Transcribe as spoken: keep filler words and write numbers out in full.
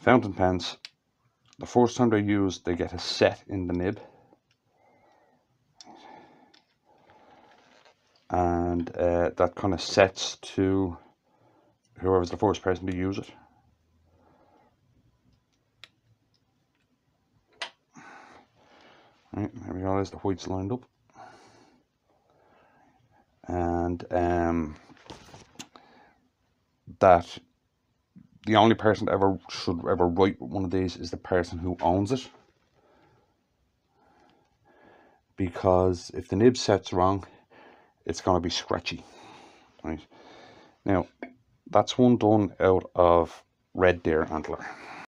Fountain pens, the first time they're used, they get a set in the nib. And uh, that kind of sets to whoever's the first person to use it. Right, there we go, there's the whites lined up. And um, that the only person that ever should ever write one of these is the person who owns it. Because if the nib sets wrong, it's going to be scratchy. Right, now that's one done out of red deer antler.